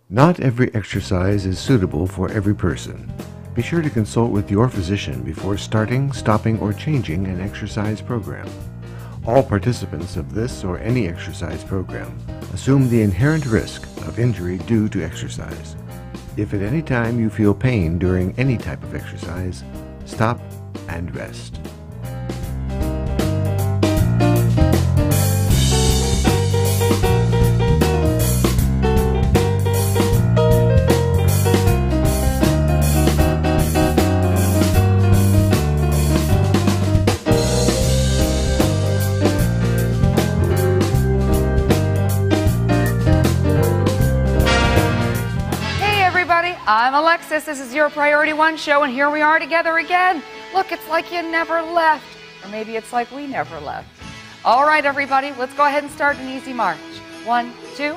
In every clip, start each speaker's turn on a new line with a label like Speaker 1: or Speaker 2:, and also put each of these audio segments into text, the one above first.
Speaker 1: Not every exercise is suitable for every person. Be sure to consult with your physician before starting, stopping, or changing an exercise program. All participants of this or any exercise program assume the inherent risk of injury due to exercise. If at any time you feel pain during any type of exercise, stop and rest.
Speaker 2: I'm Alexis, this is your Priority One show, and here we are together again. Look, it's like you never left, or maybe it's like we never left. All right, everybody, let's go ahead and start an easy march. 1, 2,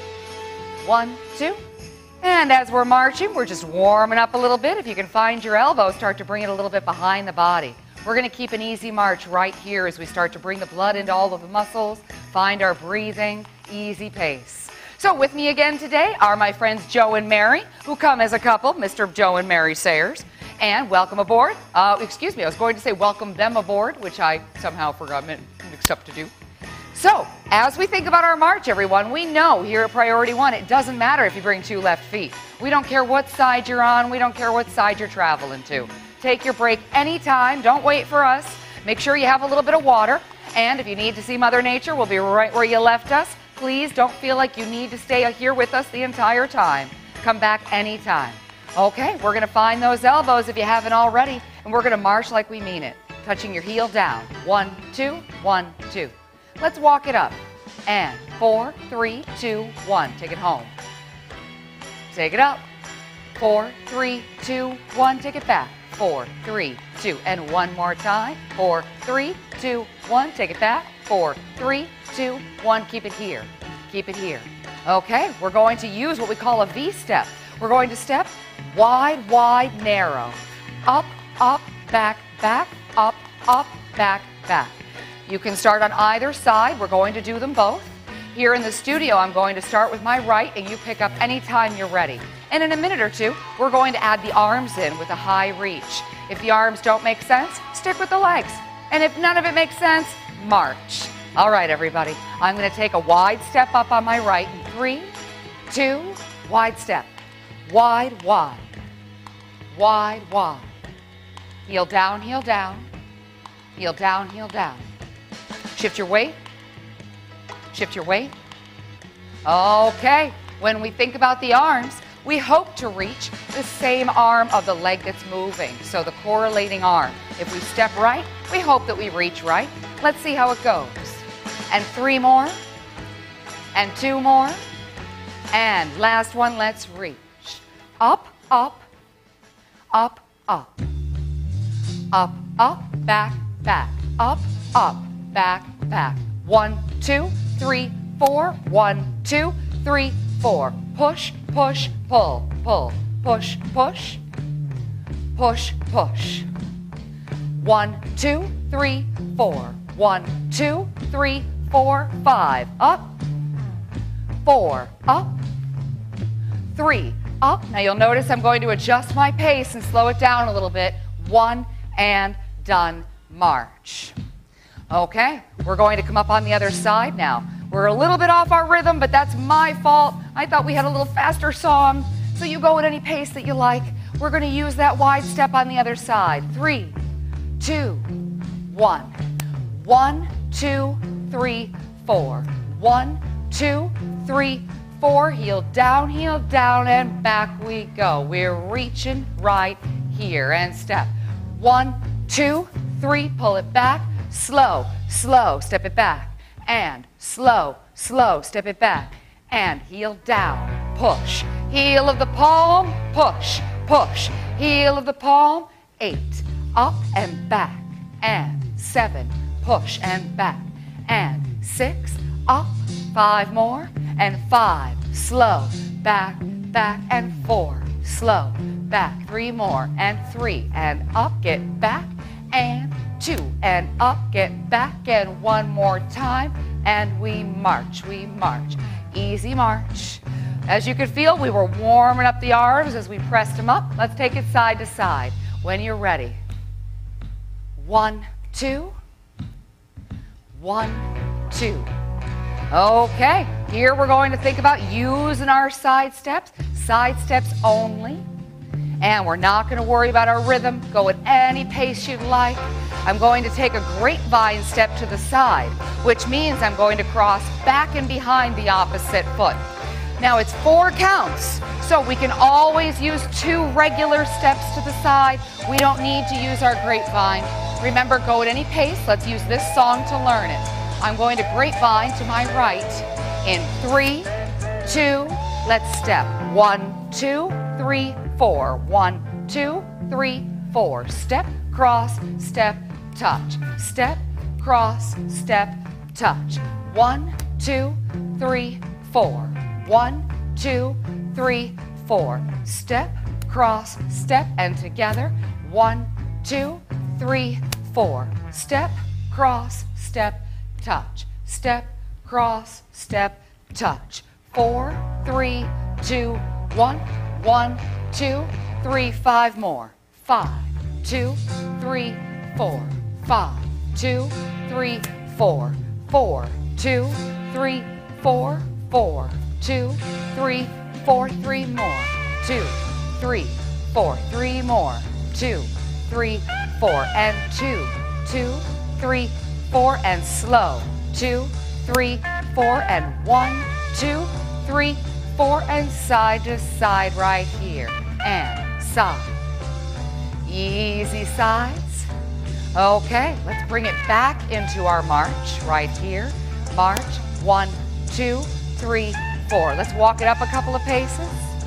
Speaker 2: 1, 2. And as we're marching, we're just warming up a little bit. If you can find your elbow, start to bring it a little bit behind the body. We're going to keep an easy march right here as we start to bring the blood into all of the muscles, find our breathing, easy pace. So with me again today are my friends Joe and Mary, who come as a couple, Mr. Joe and Mary Sayers. And welcome aboard. Excuse me, I was going to say welcome them aboard, which I somehow forgot mixed up to do. So, as we think about our march, everyone, we know here at Priority One, it doesn't matter if you bring 2 left feet. We don't care what side you're on. We don't care what side you're traveling to. Take your break anytime. Don't wait for us. Make sure you have a little bit of water. And if you need to see Mother Nature, we'll be right where you left us. Please don't feel like you need to stay here with us the entire time. Come back anytime. Okay, we're going to find those elbows if you haven't already, and we're going to march like we mean it, touching your heel down. 1, 2, 1, 2. Let's walk it up. And 4, 3, 2, 1. Take it home. Take it up. 4, 3, 2, 1. Take it back. 4, 3, 2. And one more time. 4, 3, 2, 1. Take it back. 4, 3, 2, 1. Keep it here. Keep it here. Okay, we're going to use what we call a V step. We're going to step wide, wide, narrow. Up, up, back, back, up, up, back, back. You can start on either side. We're going to do them both. Here in the studio, I'm going to start with my right, and you pick up anytime you're ready. And in a minute or two, we're going to add the arms in with a high reach. If the arms don't make sense, stick with the legs. And if none of it makes sense, march. All right, everybody. I'm going to take a wide step up on my right. 3, 2, wide step. Wide, wide. Wide, wide. Heel down, heel down. Heel down, heel down. Shift your weight. Shift your weight. Okay. When we think about the arms, we hope to reach the same arm of the leg that's moving. So the correlating arm. If we step right, we hope that we reach right. Let's see how it goes. And 3 more. And 2 more. And last one, let's reach. Up, up. Up, up. Up, up, back, back. Up, up, back, back. 1, 2, 3, 4. 1, 2, 3, 4. Push, push, pull, pull. Push, push. Push, push. 1, 2, 3, 4. 1, 2, 3, 4, 5. Up. 4. Up. 3. Up. Now you'll notice I'm going to adjust my pace and slow it down a little bit. 1 and done. March. Okay, we're going to come up on the other side now. We're a little bit off our rhythm, but that's my fault. I thought we had a little faster song, so you go at any pace that you like. We're going to use that wide step on the other side. 3, 2, 1. 1, 2, 3, 4. 1, 2, 3, 4. Heel down, and back we go. We're reaching right here. And step. 1, 2, 3. Pull it back. Slow, slow. Step it back. And slow, slow. Step it back. And heel down. Push. Heel of the palm. Push, push. Heel of the palm. 8. Up and back. And 7. Push and back. And 6. Up. 5 more. And 5. Slow. Back, back. And 4. Slow. Back. 3 more. And 3. And up. Get back. And 2. And up. Get back. And 1 more time. And we march. We march. Easy march. As you could feel, we were warming up the arms as we pressed them up. Let's take it side to side. When you're ready. 1, 2. 1, 2. Okay, here we're going to think about using our side steps only. And we're not going to worry about our rhythm. Go at any pace you'd like. I'm going to take a grapevine step to the side, which means I'm going to cross back and behind the opposite foot. Now it's 4 counts, so we can always use 2 regular steps to the side. We don't need to use our grapevine. Remember, go at any pace. Let's use this song to learn it. I'm going to grapevine to my right in 3, 2, let's step. 1, 2, 3, 4. 1, 2, 3, 4. Step, cross, step, touch. Step, cross, step, touch. 1, 2, 3, 4. 1, 2, 3, 4. Step, cross, step, and together. 1, 2, 3, 4. Step, cross, step, touch. Step, cross, step, touch. 4, 3, 2, 1. 1, 2, 3, 5 more. 5, 2, 3, 4. 5, 2, 3, 4. 4, 2, 3, 4. 4, 2, 3, 4. 3 more. 2, 3, 4. 3 more. 2, 3, 4. And 2, 2, 3, 4. And slow. 2, 3, 4. And 1, 2, 3, 4. And side to side right here. And side. Easy sides. Okay, let's bring it back into our march right here. March. 1, 2, 3, 4. Let's walk it up a couple of paces.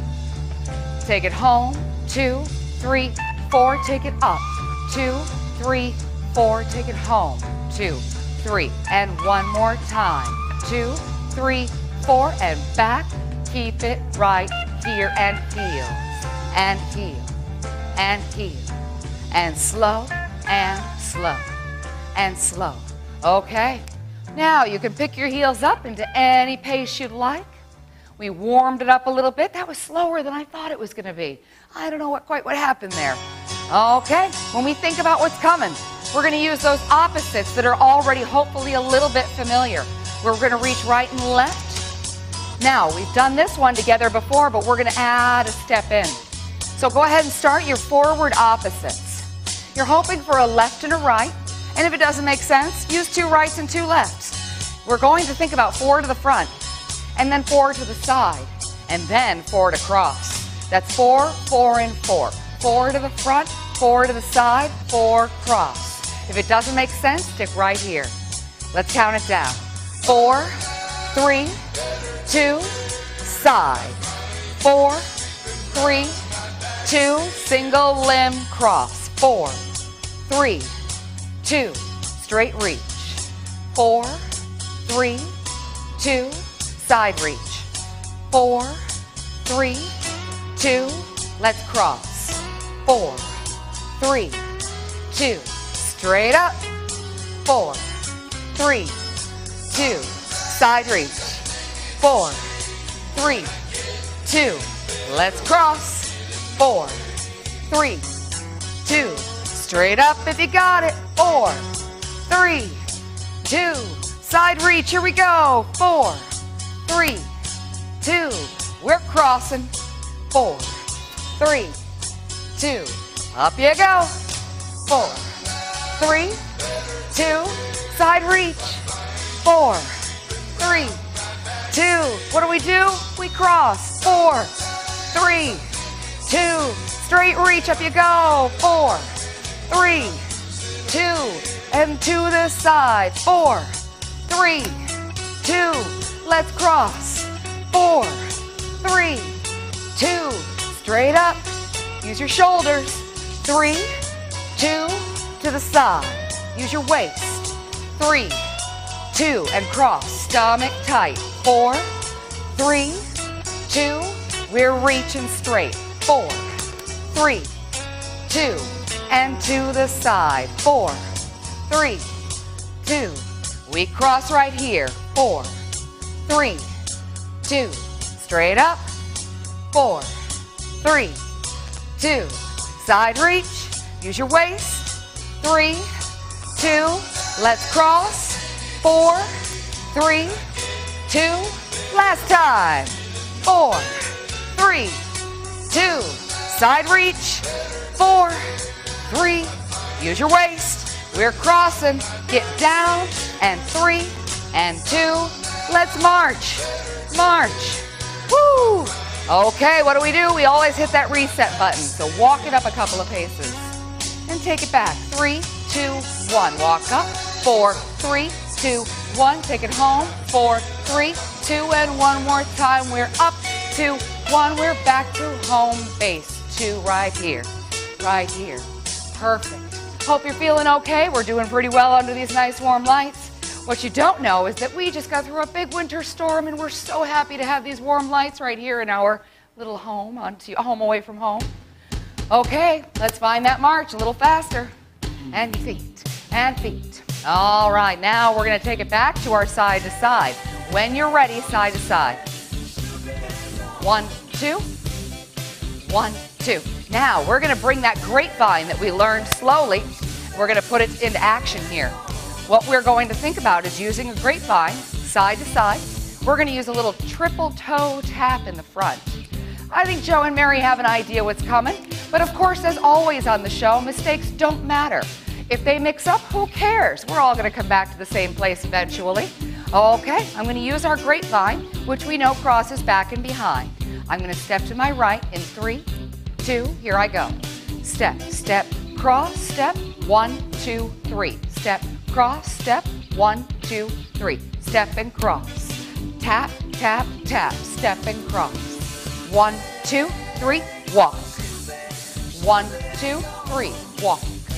Speaker 2: Take it home. 2, 3, 4. Take it up. 2, 3, 4. Take it home. 2, 3. And one more time. 2, 3, 4. And back. Keep it right here. And heel. And heel. And heel. And slow. And slow. And slow. Okay. Now you can pick your heels up into any pace you'd like. We warmed it up a little bit. That was slower than I thought it was going to be. I don't know quite what happened there. Okay, when we think about what's coming, we're going to use those opposites that are already hopefully a little bit familiar. We're going to reach right and left. Now, we've done this one together before, but we're going to add a step in. So go ahead and start your forward opposites. You're hoping for a left and a right. And if it doesn't make sense, use 2 rights and 2 lefts. We're going to think about 4 to the front, and then 4 to the side, and then 4 to cross. That's 4, 4, and 4. 4 to the front, 4 to the side, 4 cross. If it doesn't make sense, stick right here. Let's count it down. 4, 3, 2, side. 4, 3, 2, single limb cross. 4, 3, 2, straight reach. 4, 3, 2, side reach. 4, 3, 2, let's cross. 4, 3, 2, straight up. 4, 3, 2, side reach. 4, 3, 2, let's cross. 4, 3, 2, straight up if you got it. 4, 3, 2, side reach. Here we go. 4, 3, 2, we're crossing. 4, 3, 2, up you go. 4, 3, 2, side reach. 4, 3, 2, what do? We cross. 4, 3, 2, straight reach, up you go. 4, 3, 2, and to the side. 4, 3, 2, let's cross. 4, 3, 2, straight up. Use your shoulders. 3, 2, to the side. Use your waist. 3, 2, and cross. Stomach tight. 4, 3, 2, we're reaching straight. 4, 3, 2, and to the side. 4, 3, 2, we cross right here. 4, 3, 2, straight up. 4, 3, 2, side reach, use your waist, 3, 2, let's cross, 4, 3, 2, last time, 4, 3, 2, side reach, 4, 3, use your waist, we're crossing, get down, and 3, and 2, let's march, march, woo! Okay, what do? We always hit that reset button, so walk it up a couple of paces, and take it back, 3, 2, 1, walk up, 4, 3, 2, 1, take it home, 4, 3, 2, and one more time, we're up, 2, 1, we're back to home base, 2 right here, perfect. Hope you're feeling okay. We're doing pretty well under these nice warm lights. What you don't know is that we just got through a big winter storm, and we're so happy to have these warm lights right here in our little home, home away from home. Okay, let's find that march a little faster. And feet, and feet. All right, now we're going to take it back to our side to side. When you're ready, side to side. 1, 2, 1, 2. Now, we're going to bring that grapevine that we learned slowly, we're going to put it into action here. What we're going to think about is using a grapevine, side to side. We're going to use a little triple toe tap in the front. I think Joe and Mary have an idea what's coming, but of course, as always on the show, mistakes don't matter. If they mix up, who cares? We're all going to come back to the same place eventually. Okay, I'm going to use our grapevine, which we know crosses back and behind. I'm going to step to my right in 3, 2, here I go. Step, step, cross, step, 1, 2, 3. Step, cross, step, 1, 2, 3. Step and cross. Tap, tap, tap, step and cross. 1, 2, 3, walk. 1, 2, 3, walk.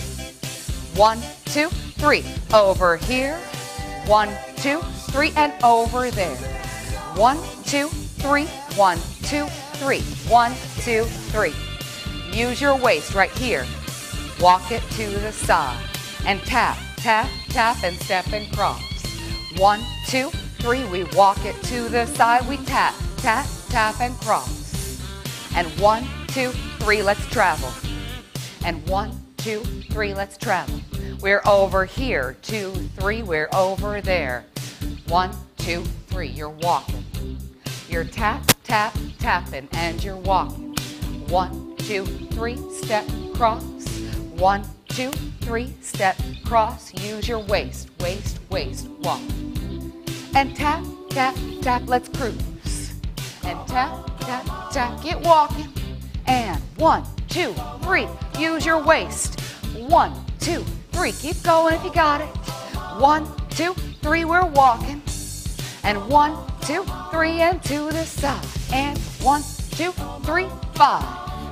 Speaker 2: 1, 2, 3, over here. 1, 2, 3, and over there. 1, 2, 3, 1, 2, 3. 1, 2, 3. Use your waist right here. Walk it to the side. And tap, tap, tap, and step and cross. 1, 2, 3, we walk it to the side. We tap, tap, tap, and cross. And 1, 2, 3, let's travel. And 1, 2, 3, let's travel. We're over here. 2, 3, we're over there. 1, 2, 3, you're walking. You're tap, tap, tapping, and you're walking. 1, 2, 3, step, cross. 1, 2, 3, step, cross. Use your waist, waist, waist, walk. And tap, tap, tap, let's cruise. And tap, tap, tap, get walking. And 1, 2, 3, use your waist. 1, 2, 3, keep going if you got it. 1, 2, 3, we're walking. And 1, 2, 3, and to the side. And 1, 2, 3, 5.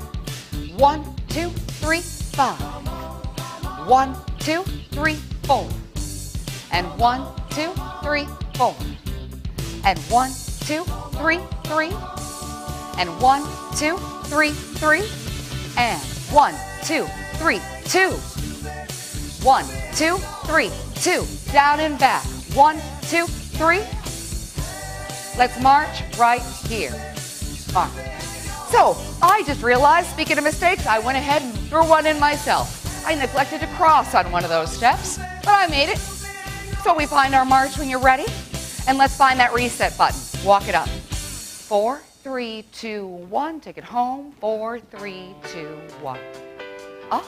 Speaker 2: 1, 2, 3, 5. 1, 2, 3, 4. And 1, 2, 3, 4. And 1, 2, 3, 3. And 1, 2, 3, 3. And 1, 2, 3, 2. 1, 2, 3, 2. Down and back. 1, 2, 3. Let's march right here. March. So, I just realized, speaking of mistakes, I went ahead and threw one in myself. I neglected to cross on one of those steps, but I made it. So we find our march when you're ready, and let's find that reset button. Walk it up. 4, 3, 2, 1. Take it home. 4, 3, 2, 1. Up.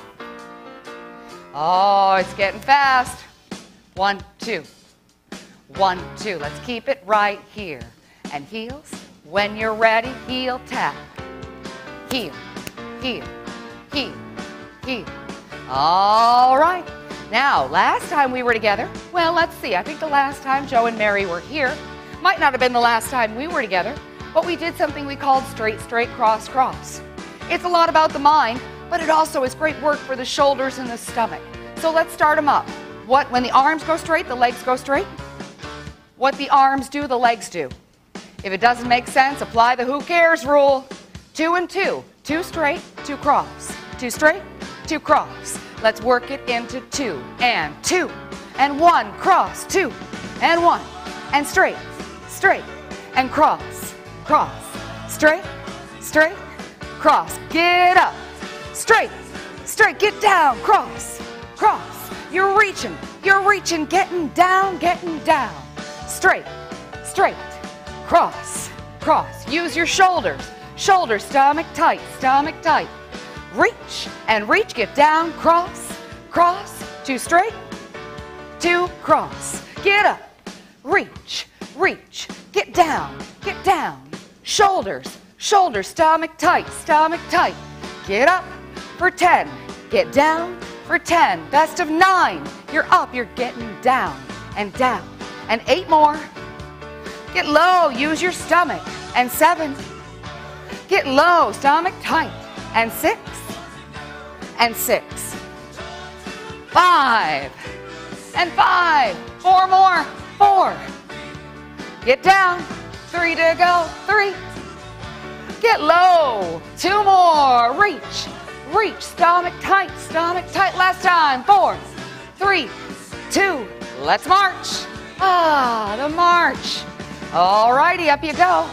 Speaker 2: Oh, it's getting fast. 1, 2. 1, 2. Let's keep it right here. And heels. When you're ready, heel tap. Heel, heel, heel, heel. All right. Now, last time we were together, well, let's see. I think the last time Joe and Mary were here might not have been the last time we were together, but we did something we called straight, straight, cross, cross. It's a lot about the mind, but it also is great work for the shoulders and the stomach. So let's start them up. When the arms go straight, the legs go straight. What the arms do, the legs do. If it doesn't make sense, apply the who cares rule. 2 and 2. 2 straight, 2 cross. 2 straight, 2 cross. Let's work it into 2 and 2 and 1. Cross, 2 and 1 and straight, straight and cross, cross, straight, straight, cross, get up, straight, straight, get down, cross, cross. You're reaching, getting down, straight, straight, cross, cross. Use your shoulders, shoulders, stomach tight, reach and reach, get down, cross, cross, 2 straight, 2 cross, get up, reach, reach, get down, shoulders, shoulders, stomach tight, get up for 10, get down for 10, best of 9, you're up, you're getting down, and 8 more, get low, use your stomach, and 7, get low, stomach tight, and 6, 5, and 5, 4 more, 4, get down, 3 to go, 3, get low, 2 more, reach, reach, stomach tight, last time, 4, 3, 2, let's march, the march, alrighty, up you go,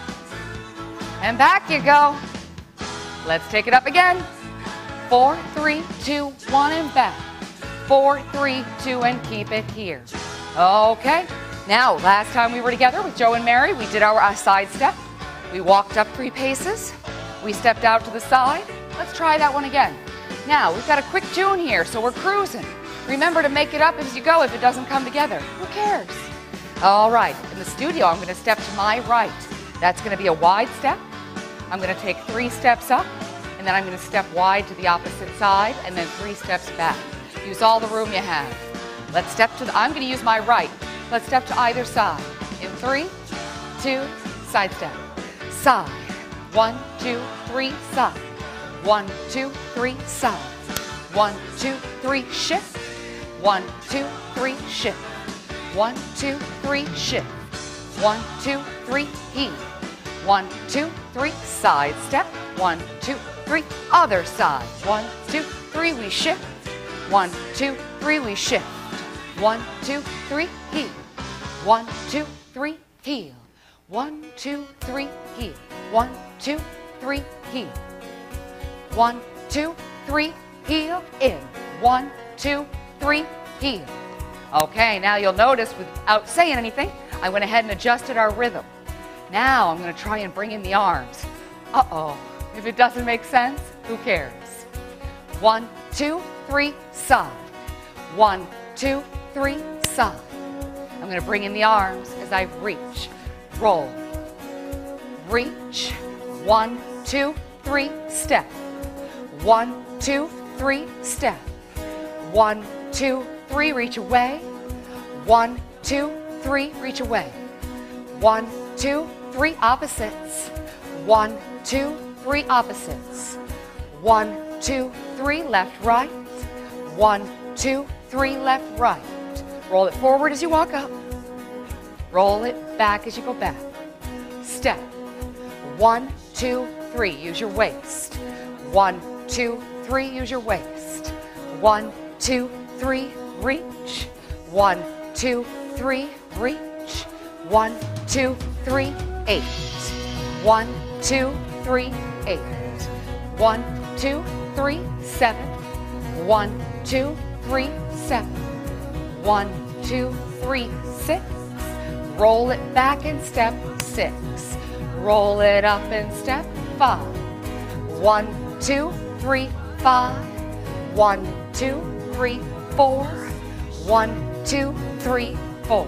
Speaker 2: and back you go, let's take it up again, 4, 3, 2, 1, and back, 4, 3, 2, and keep it here, okay. Now, last time we were together with Joe and Mary, we did our side step. We walked up 3 paces. We stepped out to the side. Let's try that one again. Now, we've got a quick tune here, so we're cruising. Remember to make it up as you go if it doesn't come together. Who cares? All right, in the studio, I'm going to step to my right. That's going to be a wide step. I'm going to take 3 steps up, and then I'm going to step wide to the opposite side, and then 3 steps back. Use all the room you have. Let's step to I'm going to use my right. Let's step to either side. In 3, 2, side step. Side. 1, 2, 3, side. 1, 2, 3, side. 1, 2, 3, shift. 1, 2, 3, shift. 1, 2, 3, shift. 1, 2, 3, heel. 1, 2, 3, side step. 1, 2, 3, other side. 1, 2, 3, we shift. 1, 2, 3, we shift. 1, 2, 3, heel. 1, 2, 3, heel. 1, 2, 3, heel. 1, 2, 3, heel. 1, 2, 3, heel, in. 1, 2, 3, heel. Okay, now you'll notice without saying anything, I went ahead and adjusted our rhythm. Now I'm going to try and bring in the arms. Uh-oh, if it doesn't make sense, who cares? 1, 2, 3, side. 1, 2, 3, side. I'm going to bring in the arms as I reach, roll, reach, 1, 2, 3, step. 1, 2, 3, step. 1, 2, 3, reach away. 1, 2, 3, reach away. 1, 2, 3, opposites. 1, 2, 3, opposites. 1, 2, 3, left, right. 1, 2, 3, left, right. Roll it forward as you walk up. Roll it back as you go back. Step. 1, 2, 3, use your waist. 1, 2, 3, use your waist. 1, 2, 3, reach. 1, 2, 3, reach. 1, 2, 3, 8. 1, 2, 3, 8. 1, 2, 3, 7. 1, 2, 3, 7. 1, 2, 3, 6. Roll it back and step 6. Roll it up and step 5. 1, 2, 3, 5. 1, 2, 3, 4. 1, 2, 3, 4.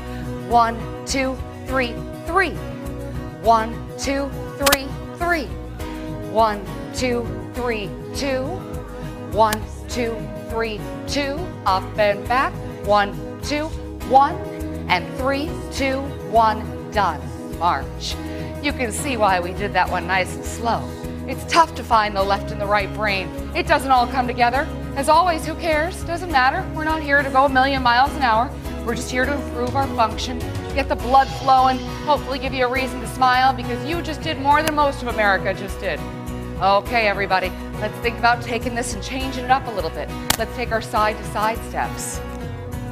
Speaker 2: 1, 2, 3, 3. 1, 2, 3, 3. 1, 2, 3, 2. 1, 2, 3, 2. Up and back. 1, 2, 1. And 3, 2, 1. Done. March. You can see why we did that one nice and slow. It's tough to find the left and the right brain. It doesn't all come together. As always, who cares? Doesn't matter. We're not here to go a million miles an hour. We're just here to improve our function, get the blood flowing, hopefully give you a reason to smile because you just did more than most of America just did. Okay, everybody, let's think about taking this and changing it up a little bit. Let's take our side-to-side steps.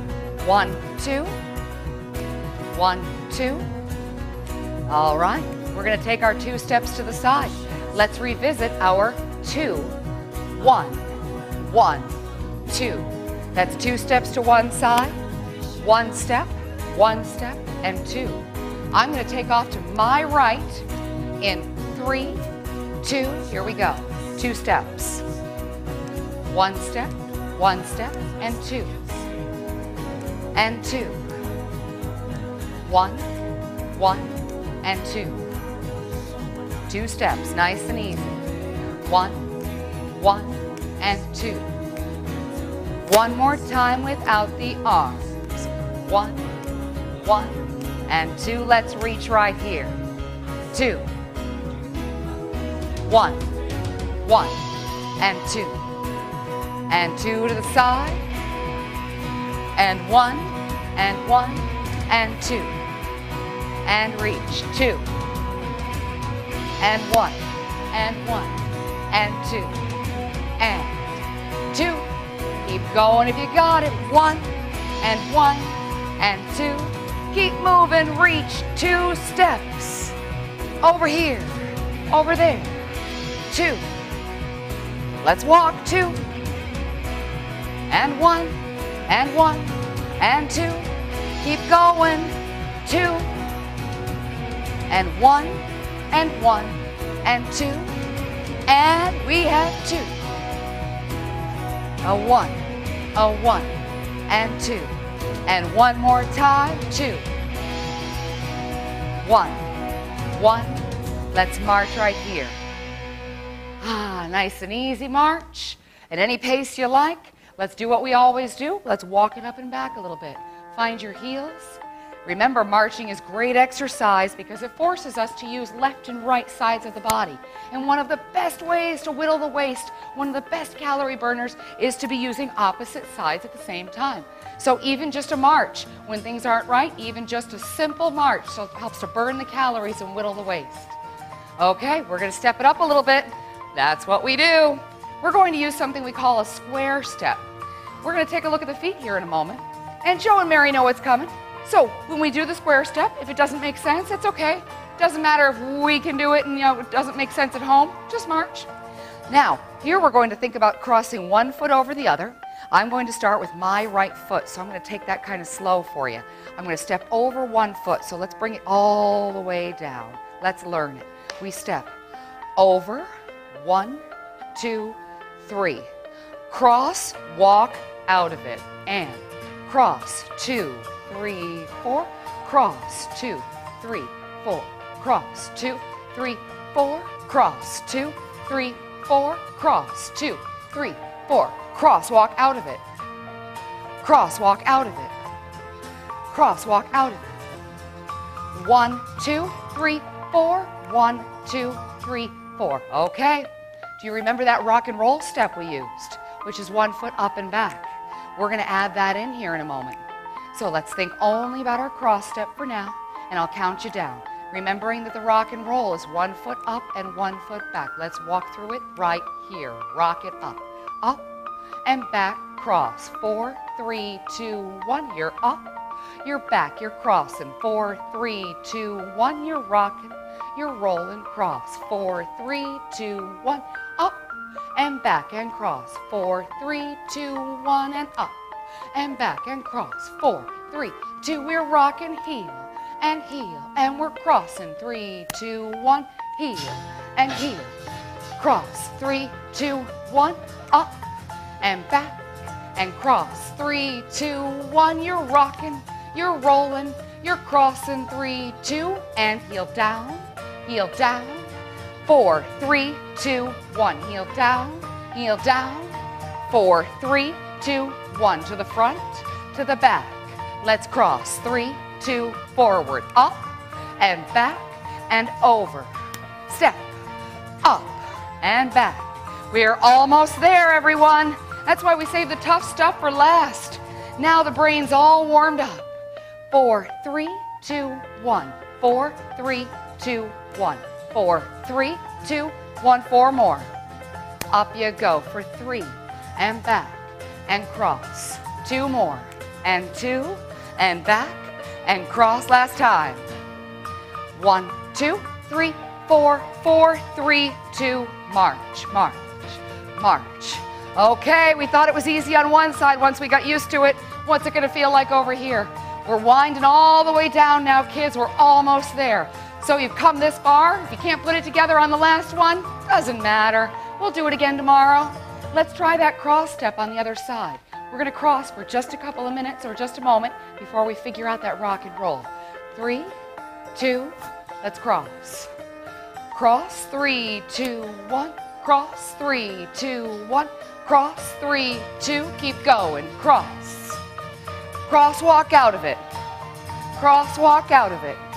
Speaker 2: 1, 2. 1, 2. All right. We're going to take our 2 steps to the side. Let's revisit our 2, 1, 1, 2. That's 2 steps to one side, 1 step, and 2. I'm going to take off to my right in 3, 2, here we go. 2 steps. 1 step, and 2. And 2. 1, 1, and 2. 2 steps, nice and easy. 1, 1, and 2. One more time without the arms. 1, 1, and 2. Let's reach right here. 2. 1, 1, and 2. And 2 to the side. And 1, and 1, and 2. And reach. 2. And 1, and 1, and 2. And 2. Keep going if you got it. 1, and 1, and 2. Keep moving. Reach. 2 steps. Over here. Over there. 2. Let's walk. 2. And 1, and 1, and 2. Keep going. 2. And 1, and 1, and 2. And we have 2. A 1, a 1, and 2. And one more time. 2. 1, 1. Let's march right here. Nice and easy march. At any pace you like. Let's do what we always do. Let's walk it up and back a little bit. Find your heels. Remember, marching is great exercise because it forces us to use left and right sides of the body. And one of the best ways to whittle the waist, one of the best calorie burners, is to be using opposite sides at the same time. So even just a march, when things aren't right, even just a simple march, so it helps to burn the calories and whittle the waist. Okay, we're going to step it up a little bit. That's what we do. We're going to use something we call a square step. We're going to take a look at the feet here in a moment. And Joe and Mary know what's coming. So when we do the square step, if it doesn't make sense, it's okay. Doesn't matter if we can do it and it doesn't make sense at home, just march. Now, here we're going to think about crossing one foot over the other. I'm going to start with my right foot, so I'm going to take that kind of slow for you. I'm going to step over one foot, so let's bring it all the way down. Let's learn it. We step over, 1, 2, 3. Cross, walk out of it, and cross, 2, 3, 4, cross, 2, 3, 4, cross, 2, 3, 4, cross, 2, 3, 4, cross, 2, 3, 4, cross, walk out of it, cross, walk out of it, cross, walk out of it, 1, 2, 3, 4, 1, 2, 3, 4, okay? Do you remember that rock and roll step we used, which is 1 foot up and back? We're going to add that in here in a moment. So let's think only about our cross step for now, and I'll count you down. Remembering that the rock and roll is 1 foot up and 1 foot back. Let's walk through it right here. Rock it up and back, cross. 4, 3, 2, 1. You're up, you're back, you're crossing. 4, 3, 2, 1. You're rocking, you're rolling, cross. 4, 3, 2, 1. Up and back and cross. 4, 3, 2, 1, and up and back and cross. 4, 3, 2, we're rocking, heel, and we're crossing. 3, 2, 1, heel, and heel, cross. 3, 2, 1, up and back and cross. 3, 2, 1, you're rocking, you're rolling, you're crossing. 3, 2, and heel down, 4, 3, 2, 1, heel down, 4, 3, 2, 1, to the front, to the back. Let's cross. 3, 2, forward, up and back and over. Step, up and back. We're almost there, everyone. That's why we save the tough stuff for last. Now the brain's all warmed up. 4, 3, 2, 1. 4, 3, 2, 1. 4, 3, 2, 1. 4 more. Up you go for 3 and back and cross. 2 more and 2 and back and cross. Last time. 1, 2, 3, 4, 4, 3, 2, march, march, march. Okay, we thought it was easy on one side once we got used to it. What's it going to feel like over here? We're winding all the way down now, kids. We're almost there. So you've come this far. If you can't put it together on the last one, doesn't matter. We'll do it again tomorrow. Let's try that cross step on the other side. We're going to cross for just a couple of minutes or just a moment before we figure out that rock and roll. 3, 2, let's cross. Cross, 3, 2, 1. Cross, 3, 2, 1. Cross, 3, 2. Keep going. Cross. Cross, walk out of it. Cross, walk out of it.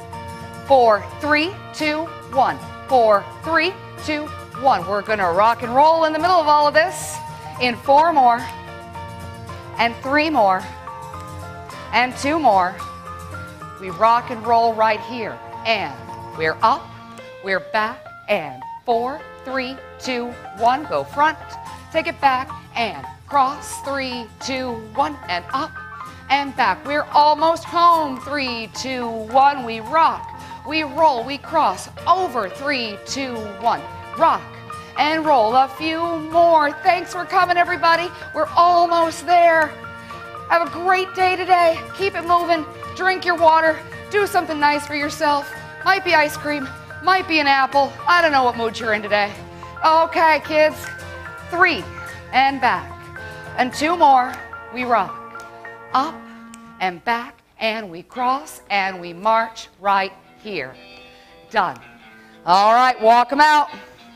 Speaker 2: 4, 3, 2, 1. 4, 3, 2, 1. We're going to rock and roll in the middle of all of this in 4 more, and 3 more, and 2 more. We rock and roll right here, and we're up, we're back, and 4, 3, 2, 1. Go front, take it back, and cross, 3, 2, 1, and up and back. We're almost home. 3, 2, 1. We rock, we roll, we cross over. 3, 2, 1. Rock and roll. A few more. Thanks for coming, everybody. We're almost there. Have a great day today. Keep it moving. Drink your water. Do something nice for yourself. Might be ice cream. Might be an apple. I don't know what mood you're in today. Okay, kids. 3 and back. And 2 more. We rock. Up and back. And we cross and we march right here. Done. All right, walk them out.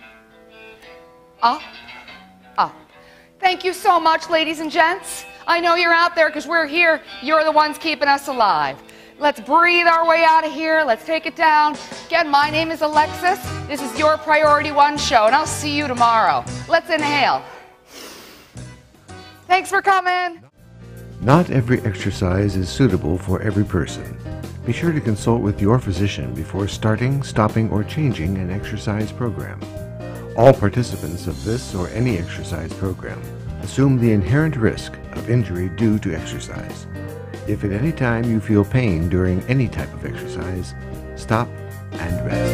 Speaker 2: Up, up. Thank you so much, ladies and gents. I know you're out there because we're here. You're the ones keeping us alive. Let's breathe our way out of here. Let's take it down. Again, my name is Alexis. This is your Priority 1 show, and I'll see you tomorrow. Let's inhale. Thanks for coming.
Speaker 1: Not every exercise is suitable for every person. Be sure to consult with your physician before starting, stopping, or changing an exercise program. All participants of this or any exercise program assume the inherent risk of injury due to exercise. If at any time you feel pain during any type of exercise, stop and rest.